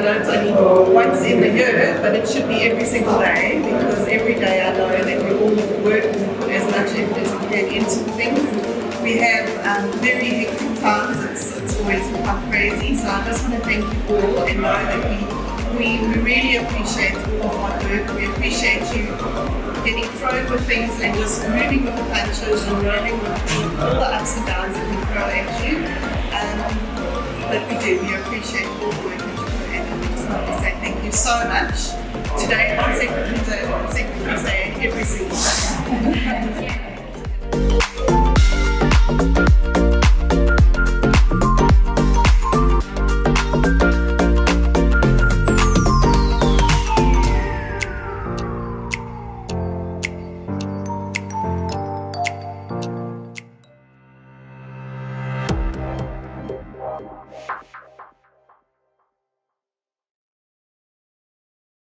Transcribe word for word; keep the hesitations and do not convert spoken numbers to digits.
know it's only once in the year, but it should be every single day, because every day I know that we all work and put as much effort as we can into things. We have um, very hectic times, it's, it's always quite crazy, so I just want to thank you all and know that we, we, we really appreciate all the hard work. We appreciate you getting thrown with things and just moving with the punches and rolling with all the ups and downs that we throw at you. Um, but we do, we appreciate all the work that you put in, and we just want to say thank you so much today on Secretary Day, Secretary Day, every single day.